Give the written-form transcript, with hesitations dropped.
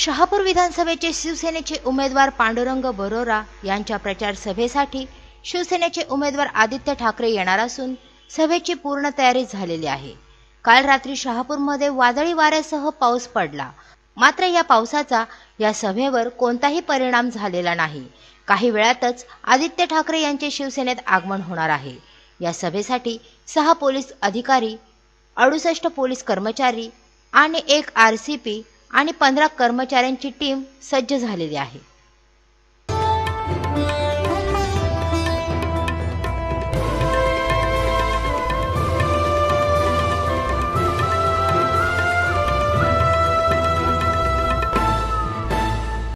शहापूर विधानसभेचे शिवसेनेचे उमेदवार पांडुरंग बरोरा यांच्या प्रचार सभेसाठी शिवसेनेचे उमेदवार आदित्य ठाकरे येणार असून सभेची पूर्ण तयारी झालेली आहे। काल रात्री शहापूरमध्ये वादळी वाऱ्यासह पाऊस पडला, मात्र या पावसाचा या सभेवर कोणताही परिणाम झालेला नाही। काही वेळातच आदित्य ठाकरे यांचे शिवसेनेत आगमन होणार आहे। या सभेसाठी 6 पोलीस अधिकारी, 68 पोलीस कर्मचारी आणि 1 RCP आणि 15 कर्मचाऱ्यांची टीम सज्ज झालेली आहे।